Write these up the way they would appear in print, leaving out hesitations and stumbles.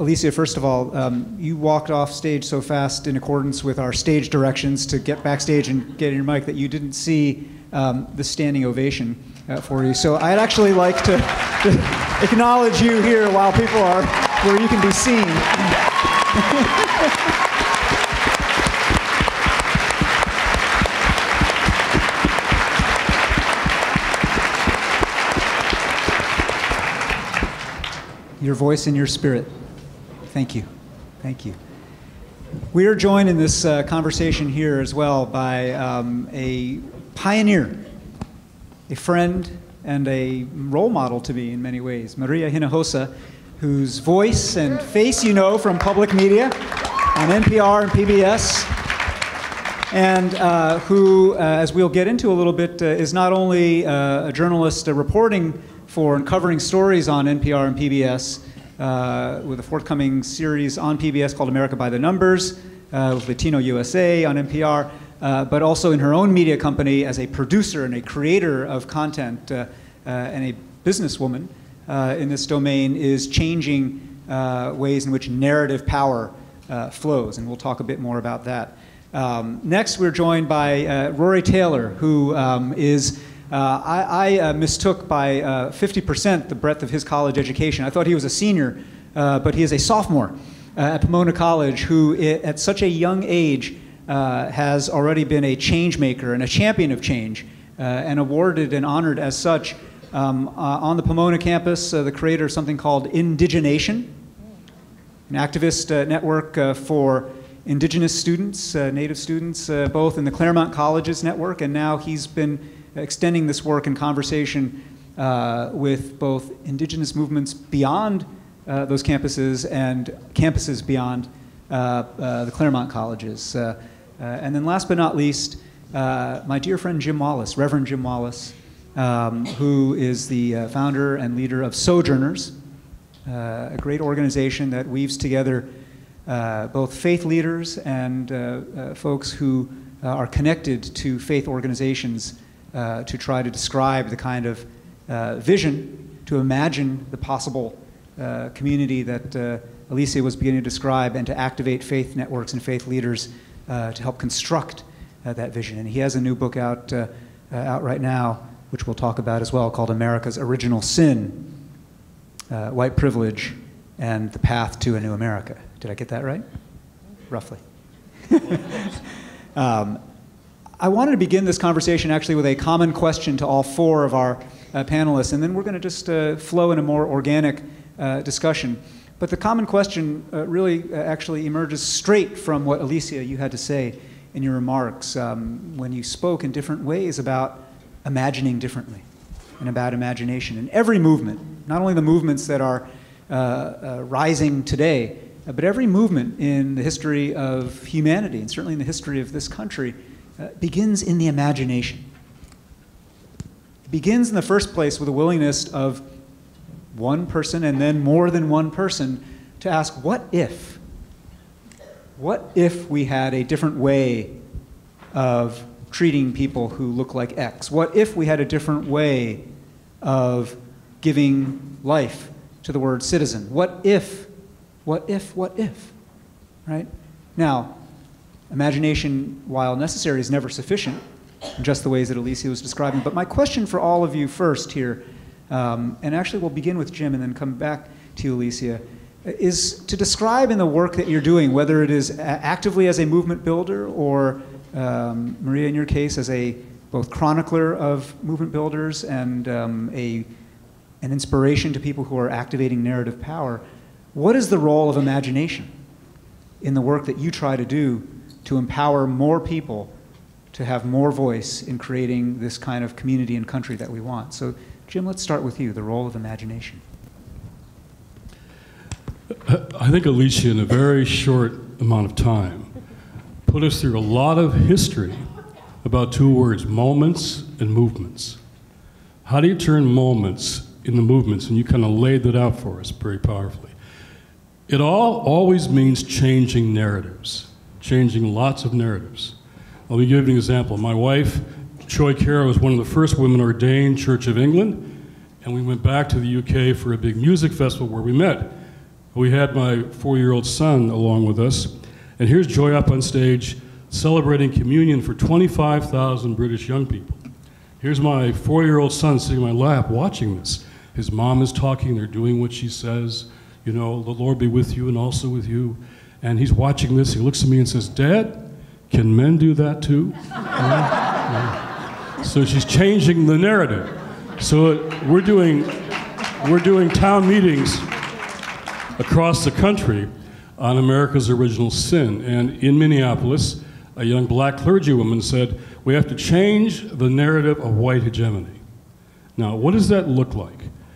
Alicia, first of all, you walked off stage so fast in accordance with our stage directions to get backstage and get in your mic that you didn't see the standing ovation for you. So I'd actually like to acknowledge you here while people are where you can be seen. Your voice and your spirit. Thank you. Thank you. We are joined in this conversation here as well by a pioneer, a friend, and a role model to me in many ways, Maria Hinojosa, whose voice and face you know from public media on NPR and PBS, and who, as we'll get into a little bit, is not only a journalist reporting for and covering stories on NPR and PBS with a forthcoming series on PBS called America by the Numbers, with Latino USA on NPR, but also in her own media company as a producer and a creator of content and a businesswoman in this domain, is changing ways in which narrative power flows, and we'll talk a bit more about that. Next, we're joined by Rory Taylor, who is I mistook by 50% the breadth of his college education. I thought he was a senior, but he is a sophomore at Pomona College who, at such a young age, has already been a change maker and a champion of change, and awarded and honored as such on the Pomona campus, the creator of something called IndigeNATION, an activist network for indigenous students, native students, both in the Claremont Colleges network, and now he's been extending this work and conversation with both indigenous movements beyond those campuses and campuses beyond the Claremont Colleges. And then last but not least, my dear friend Jim Wallis, Reverend Jim Wallis, who is the founder and leader of Sojourners, a great organization that weaves together both faith leaders and folks who are connected to faith organizations to try to describe the kind of vision, to imagine the possible community that Alicia was beginning to describe, and to activate faith networks and faith leaders to help construct that vision. And he has a new book out right now, which we'll talk about as well, called America's Original Sin, White Privilege and the Path to a New America. Did I get that right? Roughly. I wanted to begin this conversation actually with a common question to all four of our panelists, and then we're going to just flow in a more organic discussion. But the common question really actually emerges straight from what, Alicia, you had to say in your remarks when you spoke in different ways about imagining differently and about imagination. And every movement, not only the movements that are rising today, but every movement in the history of humanity, and certainly in the history of this country, begins in the imagination. It begins in the first place with a willingness of one person and then more than one person to ask, what if? What if we had a different way of treating people who look like X? What if we had a different way of giving life to the word citizen? What if? What if? What if? Right? Now, imagination, while necessary, is never sufficient in just the ways that Alicia was describing. But my question for all of you first here, and actually we'll begin with Jim and then come back to you, Alicia, is to describe in the work that you're doing, whether it is actively as a movement builder or, Maria, in your case, as a both chronicler of movement builders and an inspiration to people who are activating narrative power, what is the role of imagination in the work that you try to do to empower more people to have more voice in creating this kind of community and country that we want? So, Jim, let's start with you, the role of imagination. I think Alicia, in a very short amount of time, put us through a lot of history about two words, moments and movements. How do you turn moments into movements? And you kind of laid that out for us very powerfully. It always means changing narratives, changing lots of narratives. Let me give you an example. My wife, Joy Carroll, was one of the first women ordained Church of England, and we went back to the UK for a big music festival where we met. We had my 4-year-old son along with us, and here's Joy up on stage celebrating communion for 25,000 British young people. Here's my 4-year-old son sitting in my lap watching this. His mom is talking, they're doing what she says, you know, the Lord be with you and also with you. And he's watching this, he looks at me and says, Dad, can men do that too? So she's changing the narrative. So we're doing town meetings across the country on America's original sin. And in Minneapolis, a young black clergywoman said, we have to change the narrative of white hegemony. Now, what does that look like?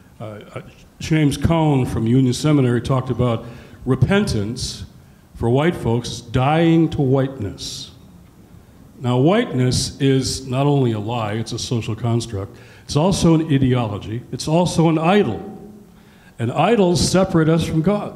James Cone from Union Seminary talked about repentance for white folks dying to whiteness. Now, whiteness is not only a lie, it's a social construct. It's also an ideology. It's also an idol. And idols separate us from God.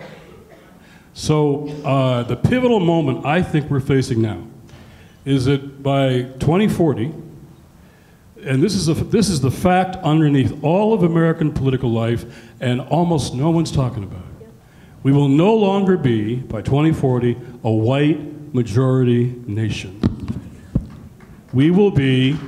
So the pivotal moment I think we're facing now is that by 2040, and this is the fact underneath all of American political life, and almost no one's talking about it. We will no longer be, by 2040, a white majority nation. We will be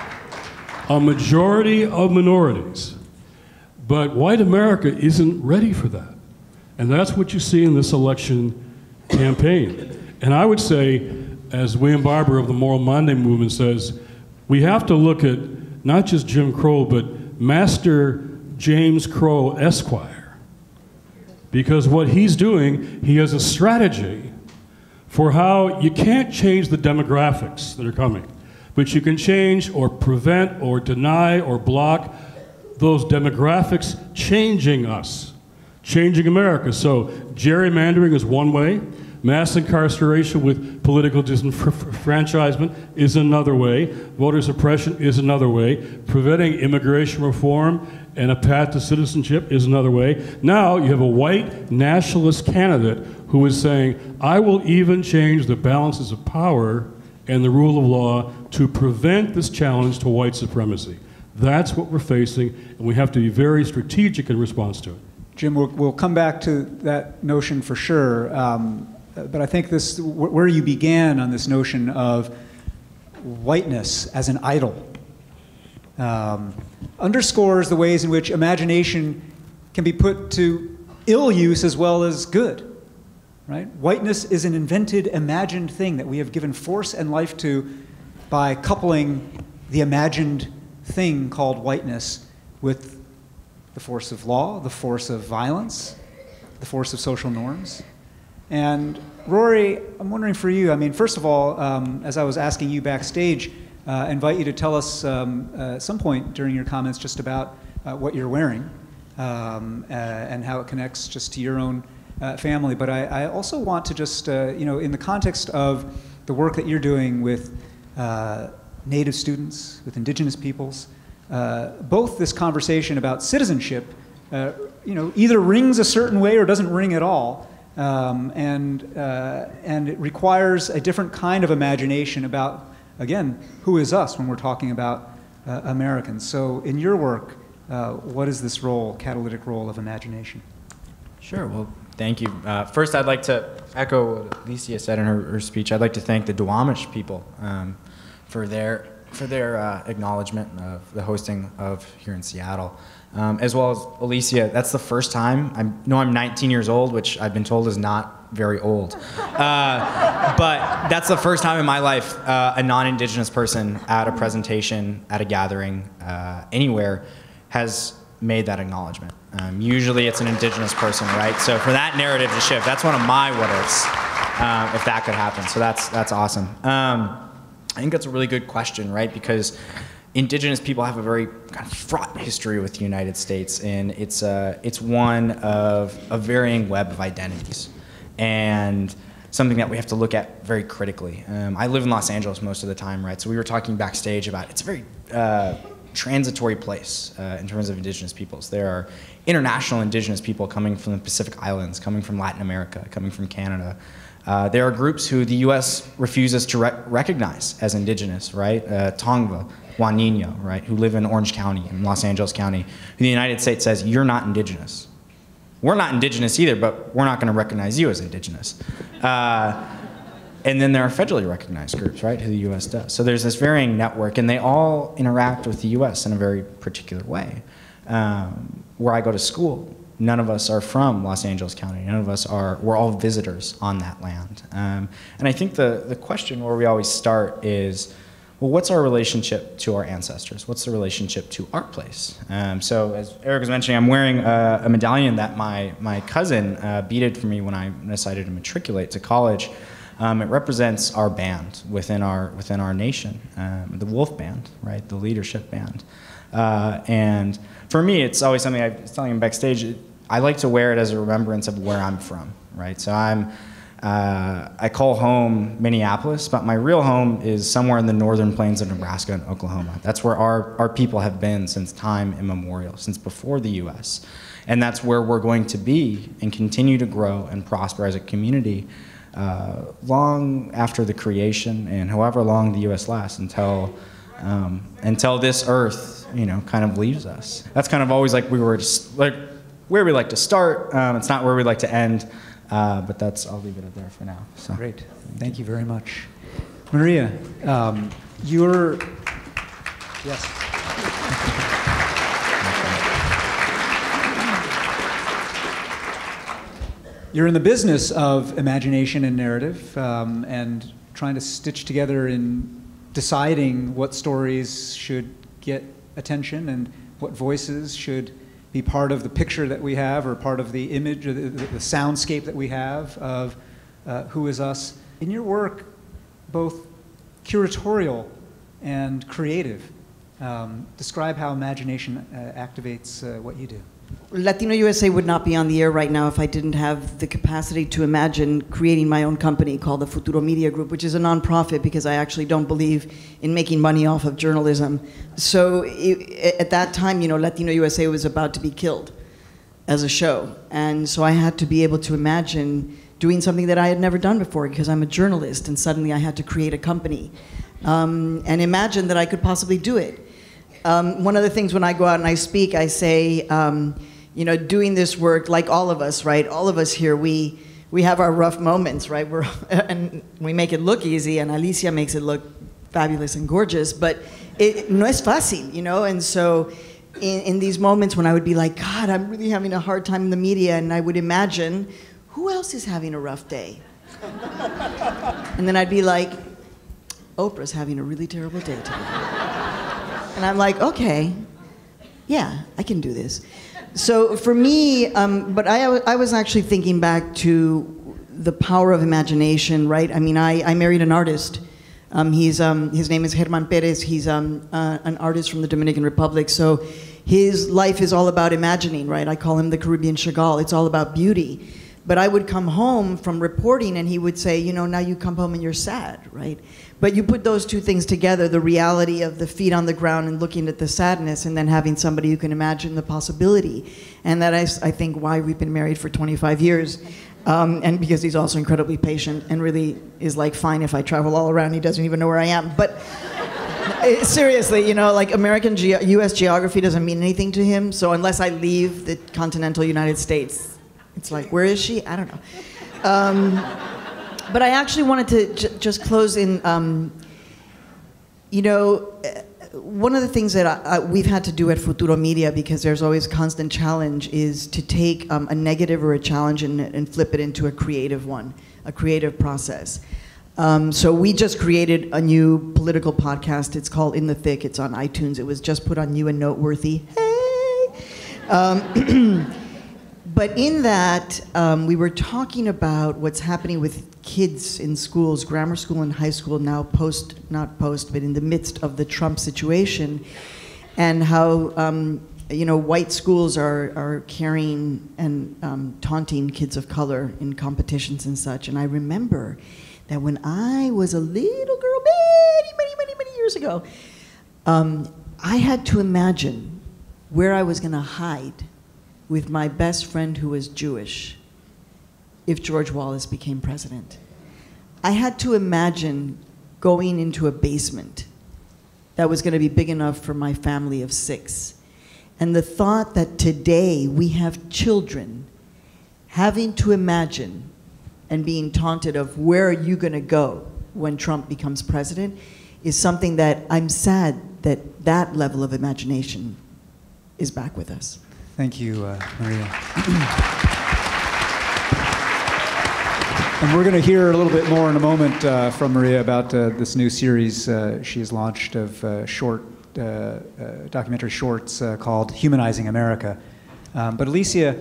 a majority of minorities. But white America isn't ready for that. And that's what you see in this election campaign. And I would say, as William Barber of the Moral Monday movement says, we have to look at not just Jim Crow, but Master James Crow Esquire. Because what he's doing, he has a strategy for how you can't change the demographics that are coming, but you can change or prevent or deny or block those demographics changing us, changing America. So gerrymandering is one way. Mass incarceration with political disenfranchisement is another way. Voter suppression is another way. Preventing immigration reform and a path to citizenship is another way. Now you have a white nationalist candidate who is saying, I will even change the balances of power and the rule of law to prevent this challenge to white supremacy. That's what we're facing, and we have to be very strategic in response to it. Jim, we'll come back to that notion for sure. But I think where you began on this notion of whiteness as an idol underscores the ways in which imagination can be put to ill use as well as good, right? Whiteness is an invented, imagined thing that we have given force and life to by coupling the imagined thing called whiteness with the force of law, the force of violence, the force of social norms. And Rory, I'm wondering for you, I mean, first of all, as I was asking you backstage, I invite you to tell us at some point during your comments just about what you're wearing and how it connects just to your own family. But I also want to just, you know, in the context of the work that you're doing with Native students, with Indigenous peoples, both this conversation about citizenship, you know, either rings a certain way or doesn't ring at all. And it requires a different kind of imagination about, again, who is us when we're talking about Americans. So in your work, what is this role, catalytic role of imagination? Sure, well, thank you. First, I'd like to echo what Alicia said in her speech. I'd like to thank the Duwamish people for their acknowledgement of the hosting of here in Seattle. As well as Alicia, that's the first time. I know I'm 19 years old, which I've been told is not very old. But that's the first time in my life a non-Indigenous person at a presentation, at a gathering, anywhere, has made that acknowledgement. Usually it's an Indigenous person, right? So for that narrative to shift, that's one of my what-ifs, if that could happen. So that's awesome. I think that's a really good question, right? Because Indigenous people have a very kind of fraught history with the United States, and it's one of a varying web of identities, and something that we have to look at very critically. I live in Los Angeles most of the time, right? So we were talking backstage about it's a very transitory place in terms of Indigenous peoples. There are international Indigenous people coming from the Pacific Islands, coming from Latin America, coming from Canada. There are groups who the U.S. refuses to recognize as Indigenous, right? Tongva, Juanino, right, who live in Orange County, in Los Angeles County, who the United States says, you're not Indigenous. we're not indigenous either, but we're not going to recognize you as indigenous. And then there are federally recognized groups, right, who the U.S. does. So there's this varying network, and they all interact with the U.S. in a very particular way. Where I go to school, none of us are from Los Angeles County. None of us are, we're all visitors on that land. And I think the question where we always start is, well, what's our relationship to our ancestors? What's the relationship to our place? So as Eric was mentioning, I'm wearing a medallion that my cousin beaded for me when I decided to matriculate to college. It represents our band within our nation, the Wolf Band, right, the leadership band. And for me, it's always something I was telling him backstage. I like to wear it as a remembrance of where I'm from, right? So I call home Minneapolis, but my real home is somewhere in the northern plains of Nebraska and Oklahoma. That's where our people have been since time immemorial, since before the U.S. And that's where we're going to be and continue to grow and prosper as a community long after the creation and however long the U.S. lasts until this earth, kind of leaves us. That's kind of always like where we like to start. It's not where we like to end, but I'll leave it there for now. So. Great, thank you very much. Maria, yes. You're in the business of imagination and narrative, and trying to stitch together in deciding what stories should get attention and what voices should be part of the picture that we have or part of the image or the soundscape that we have of who is us. In your work, both curatorial and creative, describe how imagination activates what you do. Latino USA would not be on the air right now if I didn't have the capacity to imagine creating my own company called the Futuro Media Group, which is a nonprofit because I actually don't believe in making money off of journalism. So at that time, Latino USA was about to be killed as a show. And so I had to be able to imagine doing something that I had never done before because I'm a journalist, and suddenly I had to create a company and imagine that I could possibly do it. One of the things when I go out and I speak, I say, doing this work, like all of us, right? All of us here, we have our rough moments, right? And we make it look easy, and Alicia makes it look fabulous and gorgeous, but no es fácil, And so in these moments when I would be like, God, I'm really having a hard time in the media, and I would imagine, who else is having a rough day? And then I'd be like, Oprah's having a really terrible day today. And I'm like, okay, yeah, I can do this. So for me, but I was actually thinking back to the power of imagination, right? I mean, I married an artist. His name is Germán Pérez. He's an artist from the Dominican Republic. So his life is all about imagining, right? I call him the Caribbean Chagall. It's all about beauty. But I would come home from reporting and he would say, now you come home and you're sad, right? But you put those two things together, the reality of the feet on the ground and looking at the sadness, and then having somebody who can imagine the possibility. And that is, I think, why we've been married for 25 years. And because he's also incredibly patient and really is like, fine if I travel all around, he doesn't even know where I am. But seriously, like US geography doesn't mean anything to him. So unless I leave the continental United States, it's like, where is she? I don't know. But I actually wanted to just close in, one of the things that we've had to do at Futuro Media, because there's always constant challenge, is to take a negative or a challenge and flip it into a creative one, a creative process. So we just created a new political podcast. It's called In the Thick. It's on iTunes. It was just put on New and Noteworthy. Hey! But in that, we were talking about what's happening with kids in schools, grammar school and high school now not post, but in the midst of the Trump situation, and how, white schools are carrying and taunting kids of color in competitions and such. And I remember that when I was a little girl, many years ago, I had to imagine where I was going to hide with my best friend who was Jewish if George Wallis became president. I had to imagine going into a basement that was going to be big enough for my family of 6. And the thought that today we have children having to imagine and being taunted of where are you going to go when Trump becomes president is something that I'm sad that that level of imagination is back with us. Thank you, Maria. And we're going to hear a little bit more in a moment from Maria about this new series she has launched of documentary shorts called Humanizing America. But Alicia,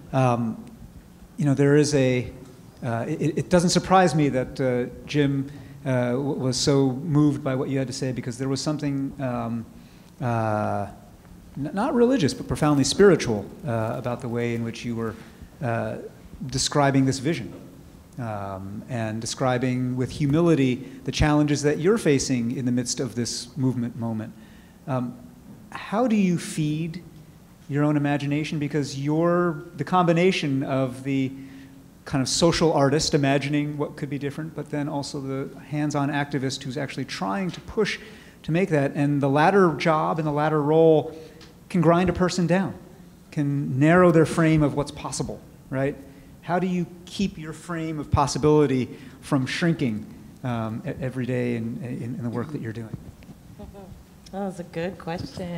there is it doesn't surprise me that Jim was so moved by what you had to say, because there was something not religious but profoundly spiritual about the way in which you were describing this vision and describing with humility the challenges that you're facing in the midst of this movement moment. How do you feed your own imagination? Because you're the combination of the kind of social artist imagining what could be different, but then also the hands-on activist who's actually trying to push to make that. And the latter job and the latter role can grind a person down, can narrow their frame of what's possible, right? How do you keep your frame of possibility from shrinking every day in the work that you're doing? That was a good question.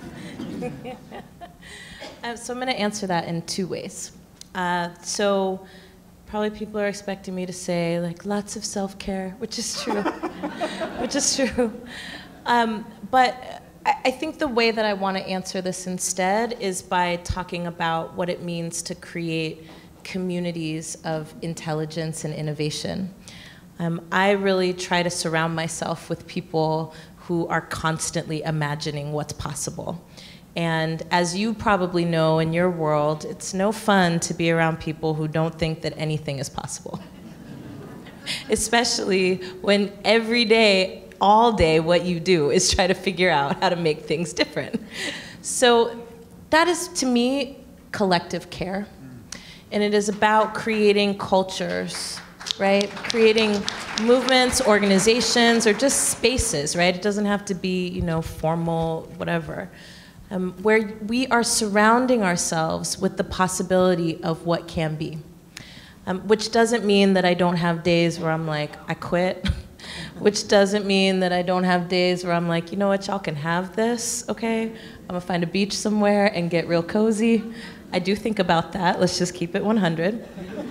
So I'm going to answer that in two ways. So probably people are expecting me to say, like, lots of self-care, which is true, which is true. But I think the way that I want to answer this instead is by talking about what it means to create communities of intelligence and innovation. I really try to surround myself with people who are constantly imagining what's possible. And as you probably know in your world, it's no fun to be around people who don't think that anything is possible. Especially when every day, all day, what you do is try to figure out how to make things different. So that is, to me, collective care. And it is about creating cultures, right? Creating movements, organizations, or just spaces, right? It doesn't have to be, formal, whatever. Where we are surrounding ourselves with the possibility of what can be. Which doesn't mean that I don't have days where I'm like, I quit. Which doesn't mean that I don't have days where I'm like, you know what, y'all can have this, okay? I'm gonna find a beach somewhere and get real cozy. I do think about that, let's just keep it 100.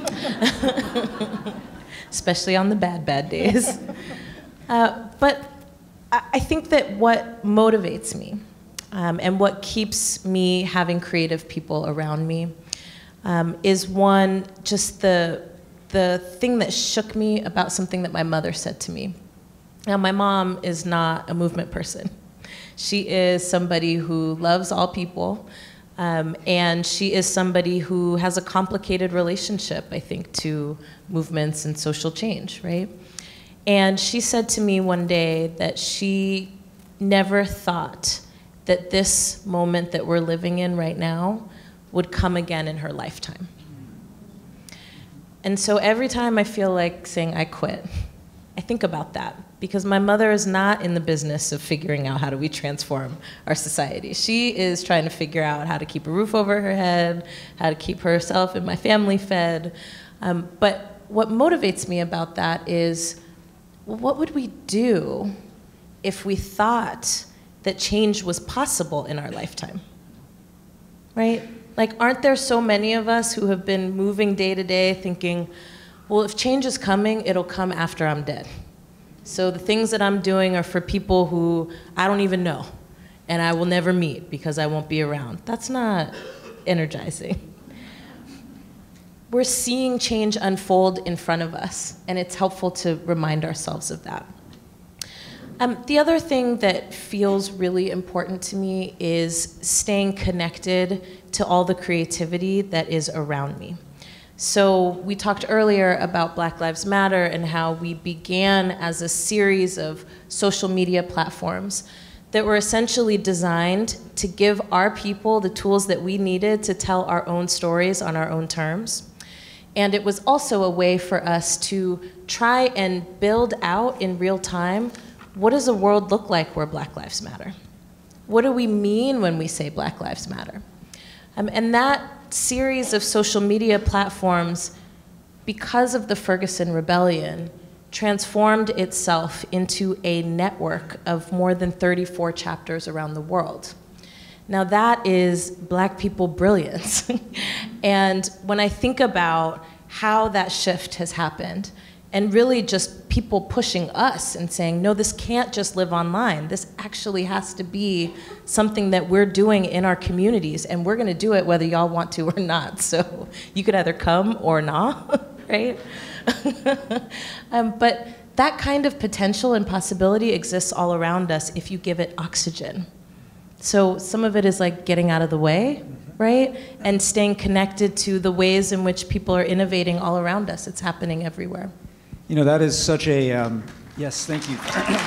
Especially on the bad days. But I think that what motivates me and what keeps me having creative people around me is one, just the thing that shook me about something that my mother said to me. Now, my mom is not a movement person. She is somebody who loves all people, and she is somebody who has a complicated relationship, I think, to movements and social change, right? And she said to me one day that she never thought that this moment that we're living in right now would come again in her lifetime. And so every time I feel like saying I quit, I think about that, because my mother is not in the business of figuring out how do we transform our society. She is trying to figure out how to keep a roof over her head, how to keep herself and my family fed. But what motivates me about that is, well, what would we do if we thought that change was possible in our lifetime, right? Like, aren't there so many of us who have been moving day to day thinking, well, if change is coming, it'll come after I'm dead. So the things that I'm doing are for people who I don't even know, and I will never meet because I won't be around. That's not energizing. We're seeing change unfold in front of us, and it's helpful to remind ourselves of that. The other thing that feels really important to me is staying connected to all the creativity that is around me. So we talked earlier about Black Lives Matter and how we began as a series of social media platforms that were essentially designed to give our people the tools that we needed to tell our own stories on our own terms. And it was also a way for us to try and build out in real time, what does a world look like where Black Lives Matter? What do we mean when we say Black Lives Matter? And that series of social media platforms, because of the Ferguson Rebellion, transformed itself into a network of more than 34 chapters around the world. Now that is Black people brilliance. And when I think about how that shift has happened, and really just people pushing us and saying, no, this can't just live online. This actually has to be something that we're doing in our communities, and we're gonna do it whether y'all want to or not. So you could either come or not, right? But that kind of potential and possibility exists all around us if you give it oxygen. So some of it is like getting out of the way, right? And staying connected to the ways in which people are innovating all around us. It's happening everywhere. You know, that is such a, yes, thank you.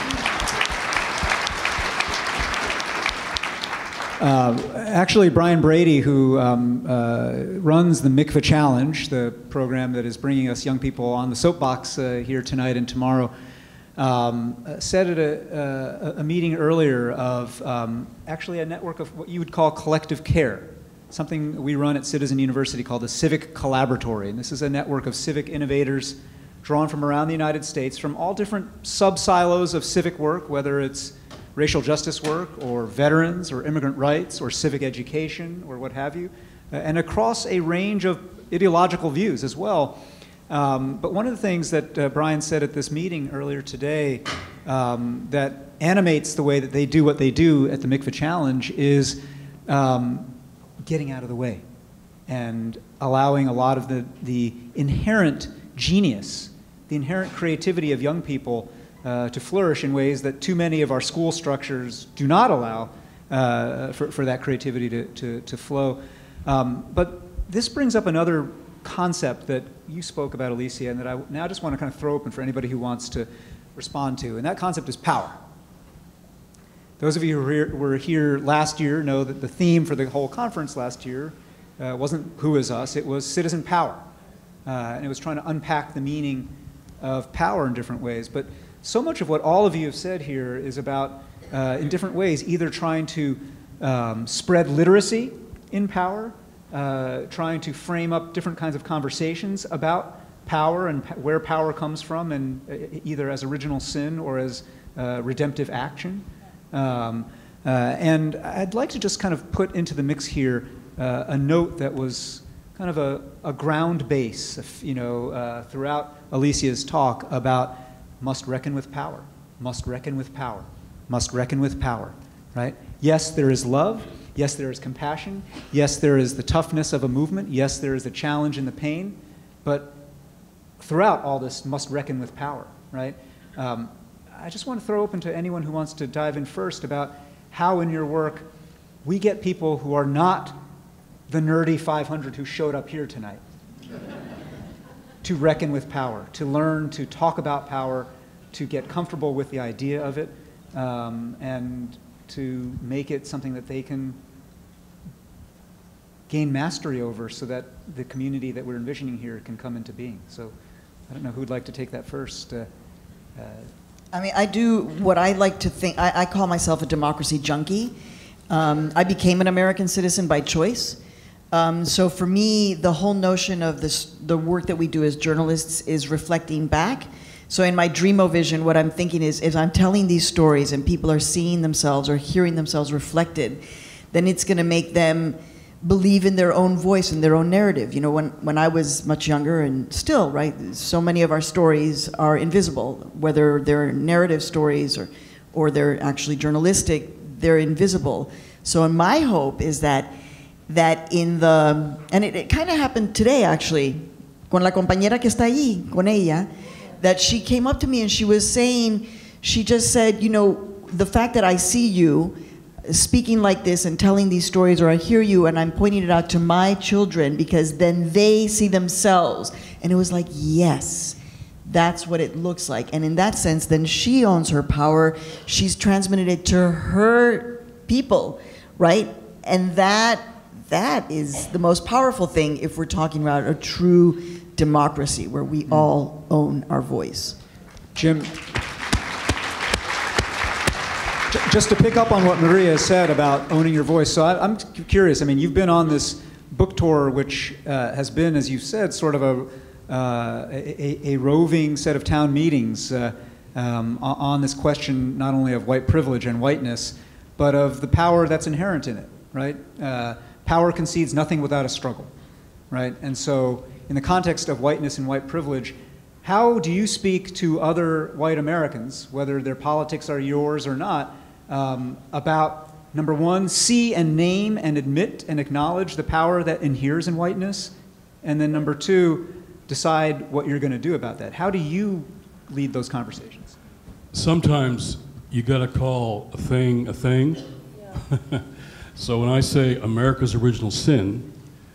Actually, Brian Brady, who runs the Mikveh Challenge, the program that is bringing us young people on the soapbox here tonight and tomorrow, said at a meeting earlier of actually a network of what you would call collective care, something we run at Citizen University called the Civic Collaboratory. And this is a network of civic innovators drawn from around the United States, from all different sub-silos of civic work, whether it's racial justice work, or veterans, or immigrant rights, or civic education, or what have you, and across a range of ideological views as well. But one of the things that Brian said at this meeting earlier today that animates the way that they do what they do at the Mikveh Challenge is getting out of the way and allowing a lot of the inherent genius, the inherent creativity of young people to flourish in ways that too many of our school structures do not allow for that creativity to flow. But this brings up another concept that you spoke about, Alicia, and that I now just want to kind of throw open for anybody who wants to respond to, and that concept is power. Those of you who were here last year know that the theme for the whole conference last year wasn't who is us, it was citizen power. And it was trying to unpack the meaning of power in different ways. But so much of what all of you have said here is about, in different ways, either trying to spread literacy in power, trying to frame up different kinds of conversations about power and where power comes from, and either as original sin or as redemptive action. And I'd like to just kind of put into the mix here a note that was kind of a ground base, you know, throughout Alicia's talk about must reckon with power, must reckon with power, must reckon with power, right? Yes, there is love. Yes, there is compassion. Yes, there is the toughness of a movement. Yes, there is the challenge and the pain. But throughout all this, must reckon with power, right? I just want to throw open to anyone who wants to dive in first about how in your work we get people who are not the nerdy 500 who showed up here tonight to reckon with power, to learn to talk about power, to get comfortable with the idea of it, and to make it something that they can gain mastery over so that the community that we're envisioning here can come into being. So I don't know who'd like to take that first. I mean, I do what I like to think, I call myself a democracy junkie. I became an American citizen by choice. So for me, the whole notion of the work that we do as journalists is reflecting back. So in my Dreamo-vision, what I'm thinking is I'm telling these stories and people are seeing themselves or hearing themselves reflected, then it's going to make them believe in their own voice and their own narrative. You know, when I was much younger, and still, right, so many of our stories are invisible, whether they're narrative stories or they're actually journalistic, they're invisible. So my hope is that in the, and it kind of happened today actually, con la compañera que está ahí, con ella, that she came up to me and she was saying, she just said, you know, the fact that I see you speaking like this and telling these stories, or I hear you and I'm pointing it out to my children because then they see themselves. And it was like, yes, that's what it looks like. And in that sense, then she owns her power. She's transmitted it to her people, right? And that is the most powerful thing if we're talking about a true democracy where we all own our voice. Jim, just to pick up on what Maria said about owning your voice, so I'm curious, I mean, you've been on this book tour, which has been, as you said, sort of a roving set of town meetings on this question not only of white privilege and whiteness, but of the power that's inherent in it, right? Power concedes nothing without a struggle, right? And so in the context of whiteness and white privilege, how do you speak to other white Americans, whether their politics are yours or not, about, number one, see and name and admit and acknowledge the power that inheres in whiteness, and then number two, decide what you're going to do about that? How do you lead those conversations? Sometimes you got to call a thing a thing. Yeah. So when I say America's original sin,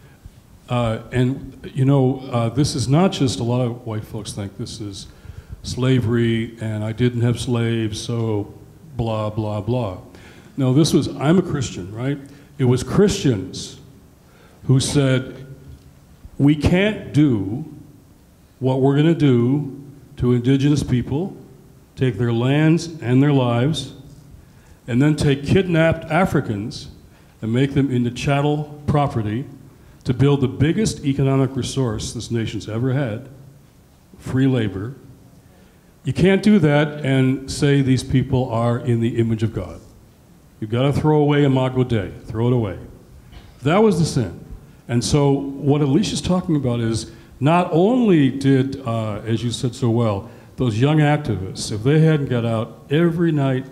and you know, this is not just, a lot of white folks think this is slavery and I didn't have slaves, so blah, blah, blah. No, this was, I'm a Christian, right? It was Christians who said, we can't do what we're going to do to indigenous people, take their lands and their lives, and then take kidnapped Africans and make them into chattel property to build the biggest economic resource this nation's ever had, free labor. You can't do that and say these people are in the image of God. You've got to throw away Imago Dei, throw it away. That was the sin. And so what Alicia's talking about is, not only did, as you said so well, those young activists, if they hadn't got out every night,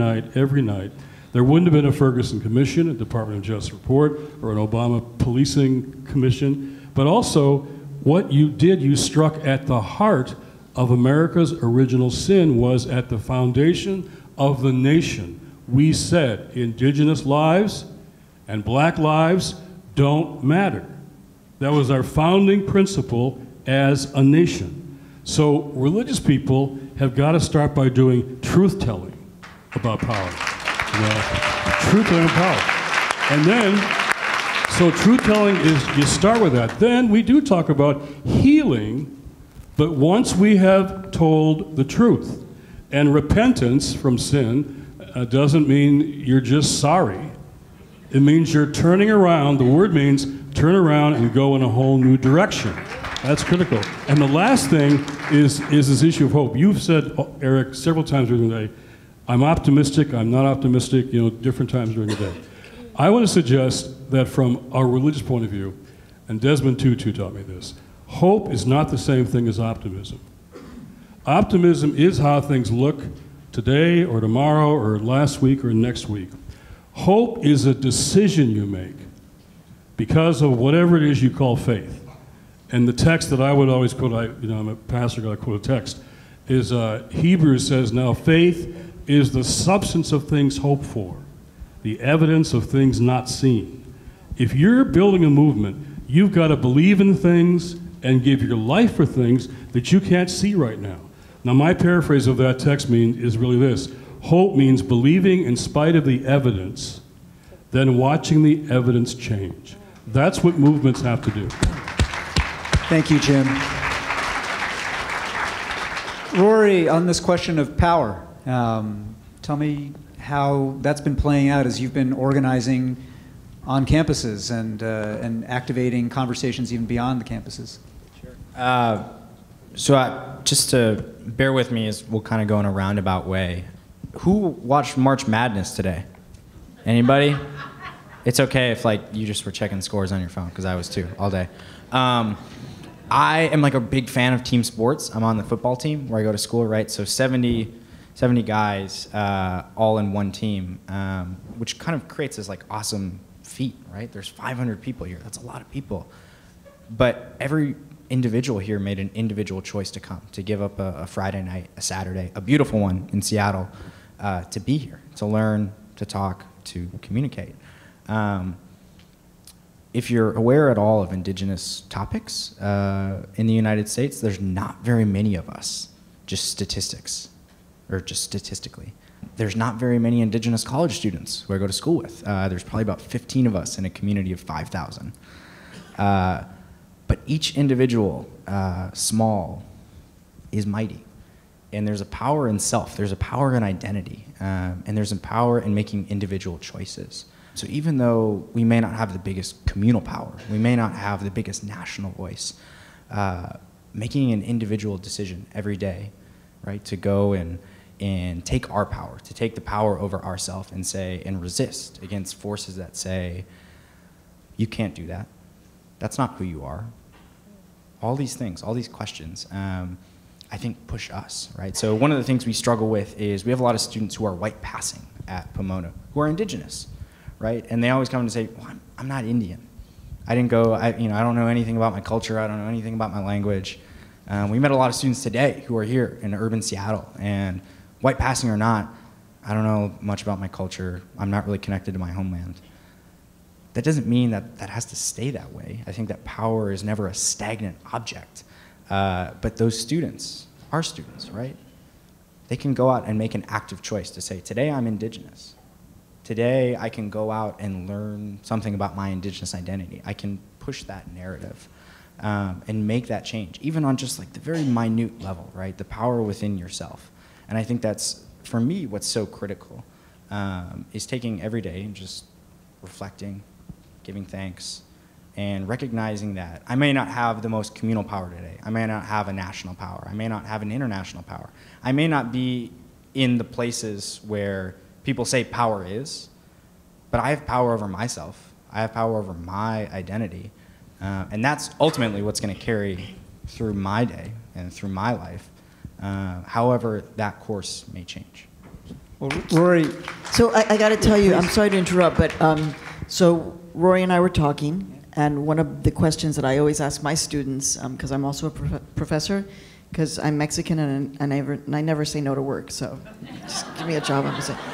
there wouldn't have been a Ferguson Commission, a Department of Justice report, or an Obama policing commission. But also, what you did, you struck at the heart of America's original sin, was at the foundation of the nation. We said indigenous lives and black lives don't matter. That was our founding principle as a nation. So religious people have got to start by doing truth-telling about power. You know, truth-telling about power. And then, so truth-telling is, you start with that. Then we do talk about healing, but once we have told the truth. And repentance from sin doesn't mean you're just sorry. It means you're turning around. The word means turn around and go in a whole new direction. That's critical. And the last thing is this issue of hope. You've said, Eric, several times during the day, I'm optimistic, I'm not optimistic, you know, different times during the day. I want to suggest that from a religious point of view, and Desmond Tutu taught me this, hope is not the same thing as optimism. Optimism is how things look today or tomorrow or last week or next week. Hope is a decision you make because of whatever it is you call faith. And the text that I would always quote, I'm a pastor, got to quote a text, is Hebrews says, now faith is the substance of things hoped for, the evidence of things not seen. If you're building a movement, you've got to believe in things and give your life for things that you can't see right now. Now my paraphrase of that text is really this. Hope means believing in spite of the evidence, then watching the evidence change. That's what movements have to do. Thank you, Jim. Rory, on this question of power, tell me how that's been playing out as you've been organizing on campuses and activating conversations even beyond the campuses. Sure. Just to bear with me, as we'll kind of go in a roundabout way. Who watched March Madness today? Anybody? It's okay if you just were checking scores on your phone, because I was too, all day. I am a big fan of team sports. I'm on the football team where I go to school, right? So 70 guys all in one team, which kind of creates this awesome feat, right? There's 500 people here. That's a lot of people. But every individual here made an individual choice to come, to give up a Friday night, a Saturday, a beautiful one in Seattle, to be here, to learn, to talk, to communicate. If you're aware at all of indigenous topics in the United States, there's not very many of us, just statistically. There's not very many indigenous college students who I go to school with. There's probably about 15 of us in a community of 5,000. But each individual, small, is mighty. And there's a power in self. There's a power in identity. And there's a power in making individual choices. So even though we may not have the biggest communal power, we may not have the biggest national voice, making an individual decision every day, right, to go and take our power, to take the power over ourselves and say, and resist against forces that say, you can't do that. That's not who you are. All these things, all these questions, I think push us, right? So one of the things we struggle with is we have a lot of students who are white passing at Pomona, who are indigenous, right? And they always come and say, well, I'm not Indian. I didn't go, I don't know anything about my culture. I don't know anything about my language. We met a lot of students today who are here in urban Seattle, and white passing or not, I don't know much about my culture. I'm not really connected to my homeland. That doesn't mean that that has to stay that way. I think that power is never a stagnant object. But those students, our students, right? They can go out and make an active choice to say, today I'm indigenous. Today I can go out and learn something about my indigenous identity. I can push that narrative and make that change, even on just like the very minute level, right? The power within yourself. And I think that's, for me, what's so critical is taking every day and just reflecting, giving thanks, and recognizing that I may not have the most communal power today. I may not have a national power. I may not have an international power. I may not be in the places where people say power is, but I have power over myself. I have power over my identity. And that's ultimately what's going to carry through my day and through my life, however that course may change. Well, Rory. So I got to tell you, I'm sorry to interrupt, but so Rory and I were talking, and one of the questions that I always ask my students, because I'm also a professor, because I'm Mexican and I never say no to work, so just give me a job, I'm going to say.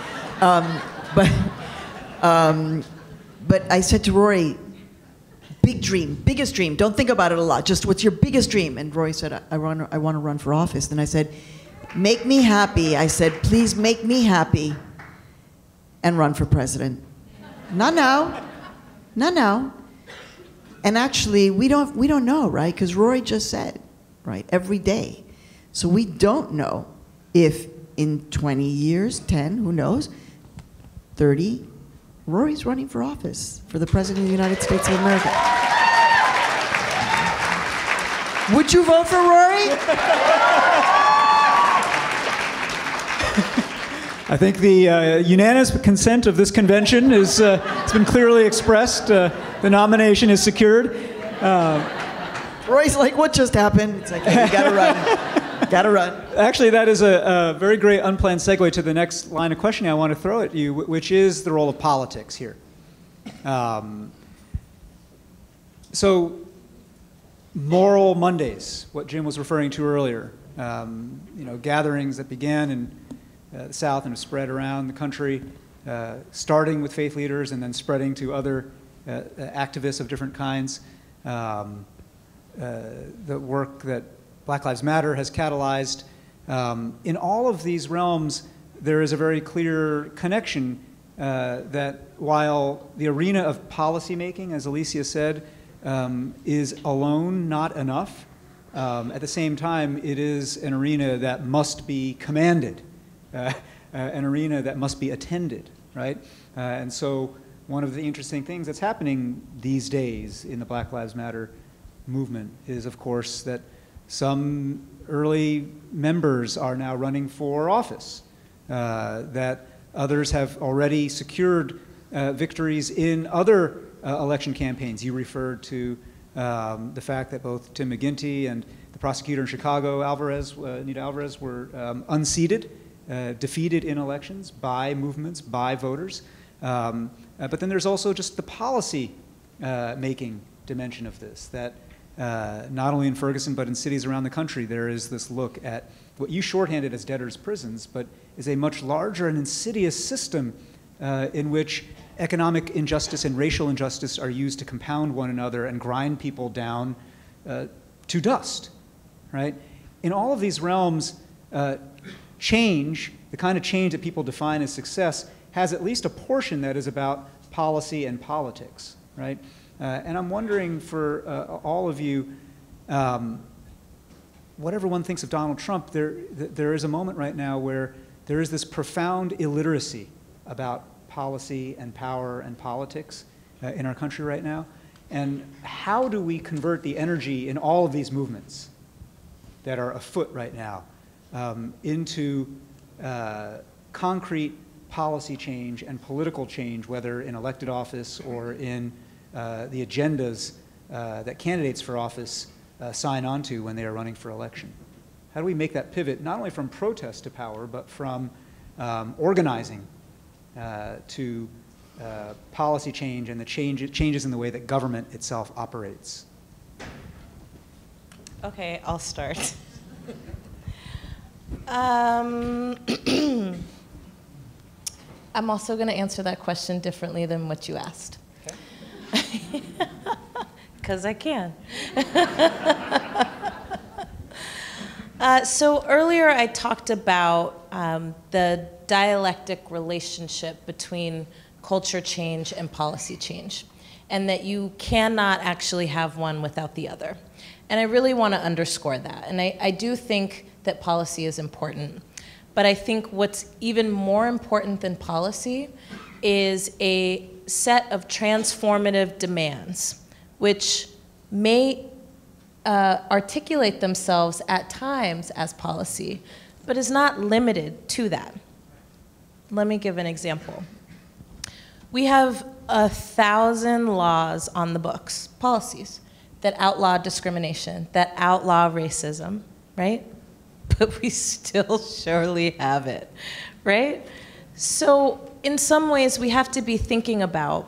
But I said to Rory, big dream, biggest dream, don't think about it a lot, just what's your biggest dream? And Rory said, I want to run for office. Then I said, make me happy. I said, please make me happy and run for president. Not now, not now. And actually, we don't know, right? Because Rory just said, right, every day. So we don't know if in 20 years, 10, who knows, 30, Rory's running for office for the President of the United States of America. Would you vote for Rory? I think the unanimous consent of this convention has been clearly expressed. The nomination is secured. Roy's like, what just happened? It's like, hey, you gotta run. Gotta run. Actually, that is a very great unplanned segue to the next line of questioning I want to throw at you, which is the role of politics here. So, Moral Mondays, what Jim was referring to earlier, gatherings that began in the South and have spread around the country, starting with faith leaders and then spreading to other activists of different kinds. The work that Black Lives Matter has catalyzed. In all of these realms, there is a very clear connection that while the arena of policymaking, as Alicia said, is alone not enough, at the same time, it is an arena that must be commanded, an arena that must be attended, right? And so one of the interesting things that's happening these days in the Black Lives Matter movement is, of course, that some early members are now running for office, that others have already secured victories in other election campaigns. You referred to the fact that both Tim McGinty and the prosecutor in Chicago, Anita Alvarez, were unseated, defeated in elections by movements, by voters. But then there's also just the policy making dimension of this, that not only in Ferguson, but in cities around the country, there is this look at what you shorthanded as debtors' prisons, but is a much larger and insidious system in which economic injustice and racial injustice are used to compound one another and grind people down to dust, right? In all of these realms, change, the kind of change that people define as success, has at least a portion that is about policy and politics, right? And I'm wondering for all of you, whatever one thinks of Donald Trump, there is a moment right now where there is this profound illiteracy about policy and power and politics in our country right now? And how do we convert the energy in all of these movements that are afoot right now into concrete policy change and political change, whether in elected office or in the agendas that candidates for office sign on to when they are running for election? How do we make that pivot, not only from protest to power, but from organizing to policy change and the changes in the way that government itself operates? Okay, I'll start. I'm also going to answer that question differently than what you asked. Okay. Because I can. So earlier I talked about the dialectic relationship between culture change and policy change, and that you cannot actually have one without the other. And I really want to underscore that. And I do think that policy is important. But I think what's even more important than policy is a set of transformative demands, which may articulate themselves at times as policy, but is not limited to that. Let me give an example. We have 1,000 laws on the books, policies, that outlaw discrimination, that outlaw racism, right? But we still surely have it, right? So in some ways, we have to be thinking about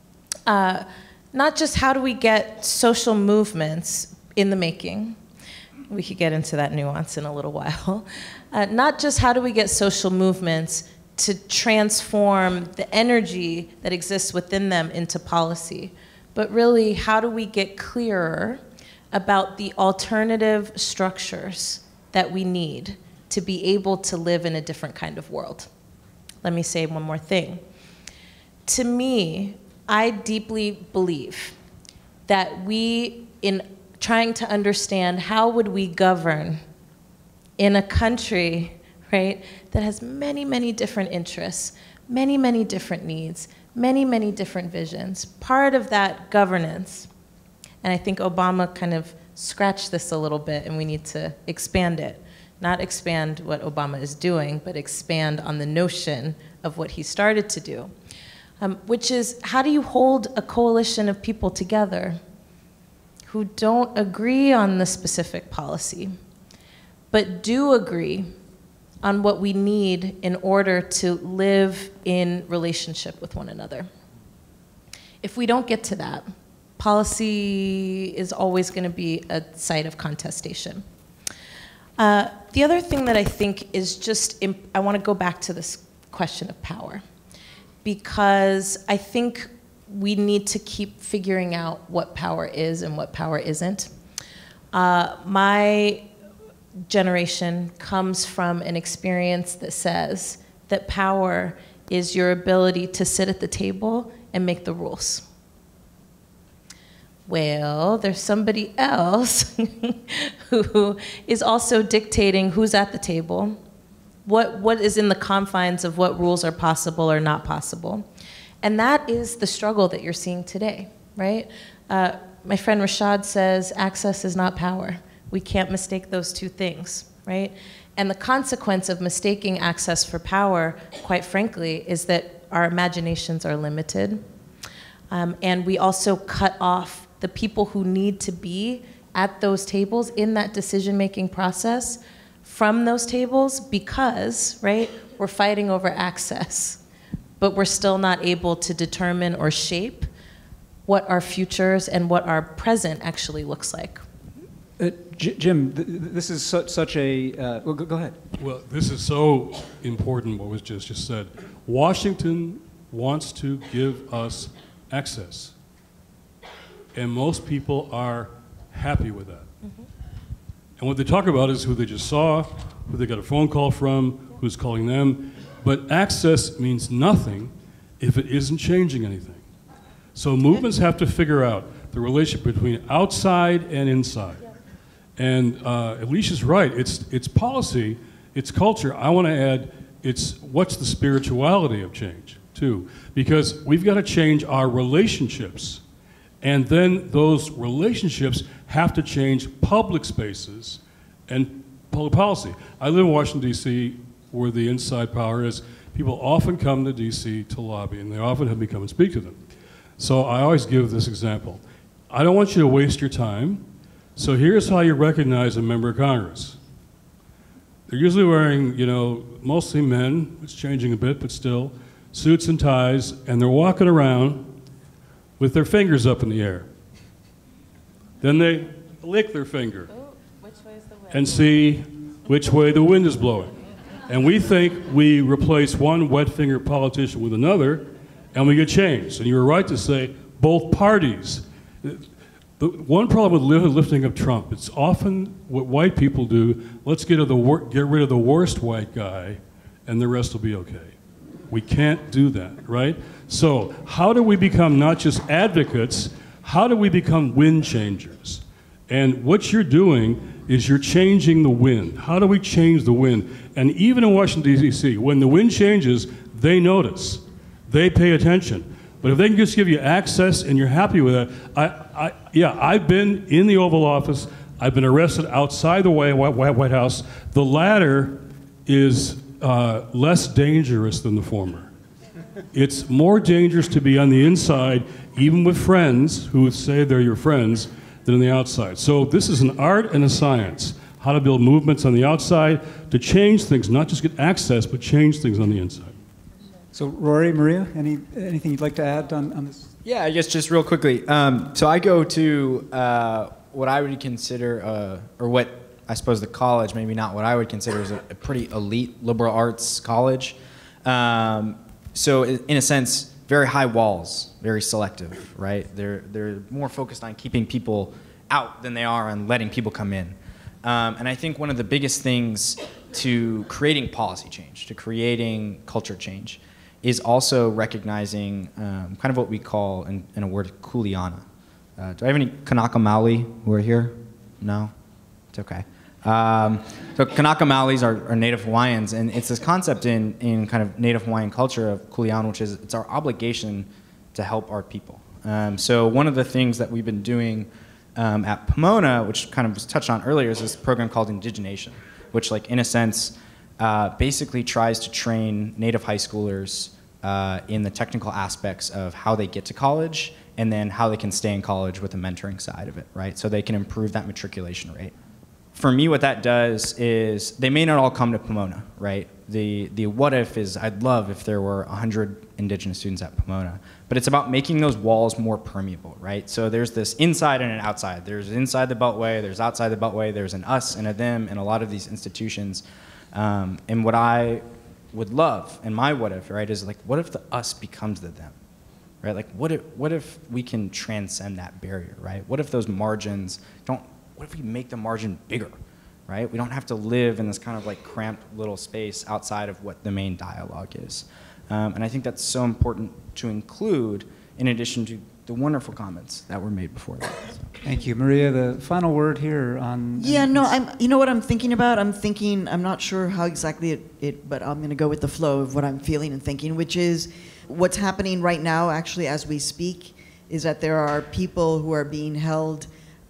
not just how do we get social movements in the making. We could get into that nuance in a little while. Not just how do we get social movements to transform the energy that exists within them into policy, but really how do we get clearer about the alternative structures that we need to be able to live in a different kind of world. Let me say one more thing. To me, I deeply believe that we, in trying to understand how would we govern in a country, right, that has many, many different interests, many, many different needs, many, many different visions. Part of that governance, and I think Obama kind of scratched this a little bit and we need to expand it. Not expand what Obama is doing, but expand on the notion of what he started to do, which is how do you hold a coalition of people together who don't agree on the specific policy, but do agree on what we need in order to live in relationship with one another. If we don't get to that, policy is always going to be a site of contestation. The other thing that I think is just, I want to go back to this question of power, because I think we need to keep figuring out what power is and what power isn't. My generation comes from an experience that says that power is your ability to sit at the table and make the rules. Well, there's somebody else who is also dictating who's at the table, what is in the confines of what rules are possible or not possible. And that is the struggle that you're seeing today, right? My friend Rashad says access is not power. We can't mistake those two things, right? And the consequence of mistaking access for power, quite frankly, is that our imaginations are limited. And we also cut off the people who need to be at those tables in that decision-making process from those tables because, right, we're fighting over access, but we're still not able to determine or shape what our futures and what our present actually looks like. Jim, this is such a, well, go ahead. Well, this is so important what was just said. Washington wants to give us access. And most people are happy with that. Mm-hmm. And what they talk about is who they just saw, who they got a phone call from, who's calling them. But access means nothing if it isn't changing anything. So movements have to figure out the relationship between outside and inside. And Alicia's right, it's policy, it's culture. I want to add, it's what's the spirituality of change? too, because we've got to change our relationships. And then those relationships have to change public spaces and public policy. I live in Washington, D.C., where the inside power is. People often come to D.C. to lobby, and they often have me come and speak to them. So I always give this example. I don't want you to waste your time, so here's how you recognize a member of Congress. They're usually wearing, mostly men, it's changing a bit, but still, suits and ties, and they're walking around with their fingers up in the air. Then they lick their finger and see which way the wind is blowing. And we think we replace one wet-fingered politician with another, and we get changed. And you were right to say both parties. The one problem with lifting up Trump, it's often what white people do, let's get rid of the worst white guy, and the rest will be okay. We can't do that, right? So how do we become not just advocates, how do we become wind changers? And what you're doing is you're changing the wind. How do we change the wind? And even in Washington, D.C., when the wind changes, they notice. They pay attention. But if they can just give you access and you're happy with it, I've been in the Oval Office. I've been arrested outside the White House. The latter is less dangerous than the former. It's more dangerous to be on the inside, even with friends who say they're your friends, than on the outside. So this is an art and a science, how to build movements on the outside to change things, not just get access, but change things on the inside. So Rory, Maria, anything you'd like to add on this? Yeah, I guess just real quickly. So I go to what I would consider, or what I suppose the college, maybe not what I would consider is a pretty elite liberal arts college. So in a sense, very high walls, very selective, right? They're more focused on keeping people out than they are on letting people come in. And I think one of the biggest things to creating policy change, to creating culture change, is also recognizing kind of what we call, in a word, kuleana. Do I have any Kanaka Maoli who are here? No? It's okay. So Kanaka Maoris are Native Hawaiians, and it's this concept in kind of Native Hawaiian culture of kuleana, which is it's our obligation to help our people. So one of the things that we've been doing at Pomona, which kind of was touched on earlier, is this program called IndigeNATION, which, like, in a sense, basically tries to train Native high schoolers in the technical aspects of how they get to college and then how they can stay in college with the mentoring side of it, right? So they can improve that matriculation rate. For me, what that does is they may not all come to Pomona, right? The what if is I'd love if there were 100 Indigenous students at Pomona, but it's about making those walls more permeable, right? So there's this inside and an outside. There's inside the Beltway, there's outside the Beltway, there's an us and a them in a lot of these institutions. And what I would love, and my what if, right, is like, what if the us becomes the them, right? Like, what if we can transcend that barrier, right? What if those margins what if we make the margin bigger, right? We don't have to live in this kind of like cramped little space outside of what the main dialogue is. And I think that's so important to include in addition to the wonderful comments that were made before that. So. Thank you. Maria, the final word here on... Yeah, no, you know what I'm thinking about? I'm not sure how exactly but I'm going to go with the flow of what I'm feeling and thinking, which is what's happening right now, actually, as we speak, is that there are people who are being held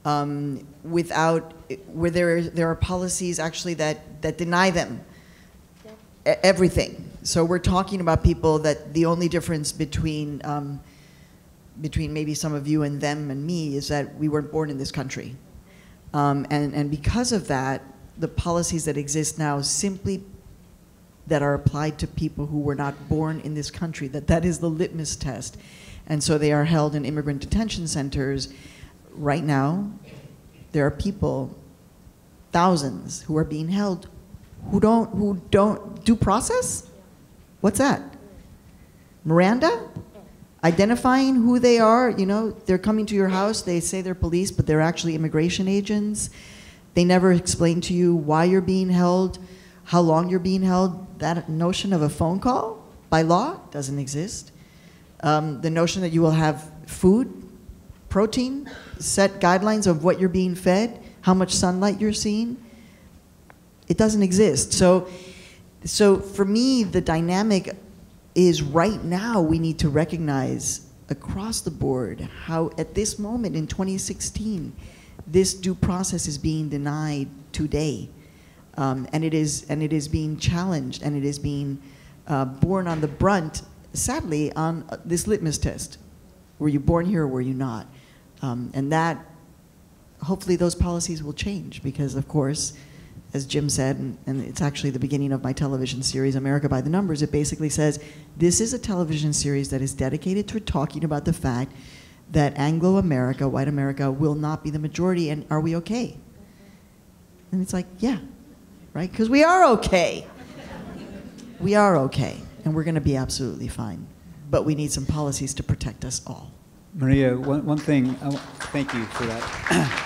where there are policies actually that deny them everything. So we're talking about people that the only difference between maybe some of you and them and me is that we weren't born in this country. And because of that, the policies that exist now simply that are applied to people who were not born in this country, that is the litmus test. And so they are held in immigrant detention centers. Right now, there are people, thousands, who are being held who don't due process? What's that? Miranda? Identifying who they are, they're coming to your house, they say they're police, but they're actually immigration agents. They never explain to you why you're being held, how long you're being held. That notion of a phone call, by law, doesn't exist. The notion that you will have food, protein, set guidelines of what you're being fed, how much sunlight you're seeing, it doesn't exist. So for me, the dynamic is right now we need to recognize across the board how at this moment in 2016, this due process is being denied today. And it is being challenged, and it is being borne on the brunt, sadly, on this litmus test. Were you born here or were you not? And that, hopefully those policies will change because, of course, as Jim said, and it's actually the beginning of my television series, America by the Numbers, it basically says, this is a television series that is dedicated to talking about the fact that Anglo-America, white America, will not be the majority, and are we okay? And it's like, yeah, right? Because we are okay. We are okay, and we're going to be absolutely fine. But we need some policies to protect us all. Maria, one thing, thank you for that.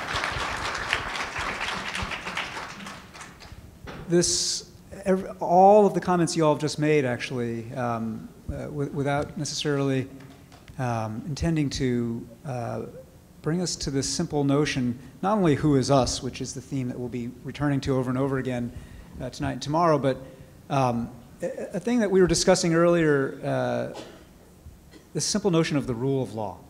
All of the comments you all have just made, actually, without necessarily intending to bring us to this simple notion, not only who is us, which is the theme that we'll be returning to over and over again tonight and tomorrow, but a thing that we were discussing earlier, this simple notion of the rule of law,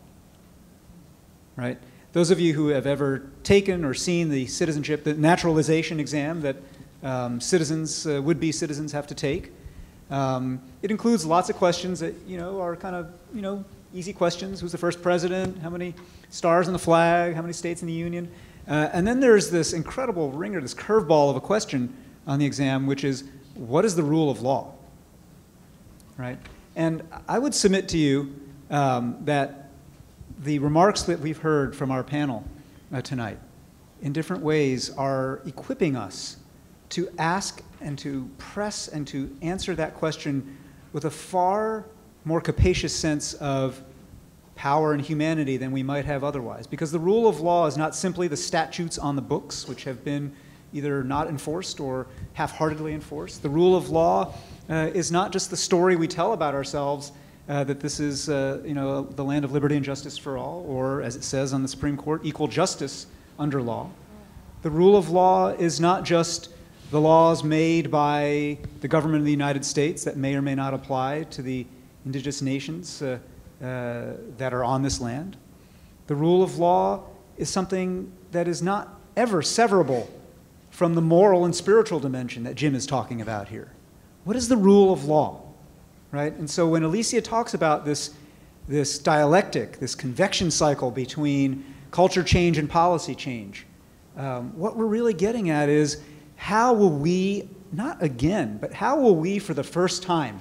right? Those of you who have ever taken or seen the citizenship, the naturalization exam that citizens, would-be citizens have to take, it includes lots of questions that, are kind of, easy questions. Who's the first president? How many stars on the flag? How many states in the union? And then there's this incredible ringer, this curveball of a question on the exam, which is, what is the rule of law? Right? And I would submit to you that the remarks that we've heard from our panel tonight in different ways are equipping us to ask and to press and to answer that question with a far more capacious sense of power and humanity than we might have otherwise. Because the rule of law is not simply the statutes on the books, which have been either not enforced or half-heartedly enforced. The rule of law is not just the story we tell about ourselves that this is the land of liberty and justice for all, or as it says on the Supreme Court, equal justice under law. The rule of law is not just the laws made by the government of the United States that may or may not apply to the indigenous nations that are on this land. The rule of law is something that is not ever severable from the moral and spiritual dimension that Jim is talking about here. What is the rule of law, right? And so when Alicia talks about this dialectic, this convection cycle between culture change and policy change, what we're really getting at is how will we, not again, but how will we for the first time,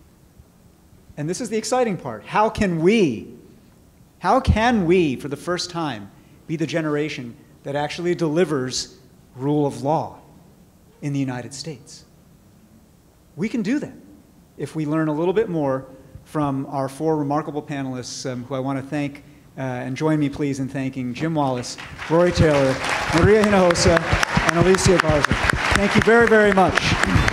and this is the exciting part, how can we for the first time be the generation that actually delivers rule of law in the United States? We can do that if we learn a little bit more from our four remarkable panelists who I want to thank, and join me please in thanking Jim Wallis, Rory Taylor, Maria Hinojosa, and Alicia Garza. Thank you very, very much.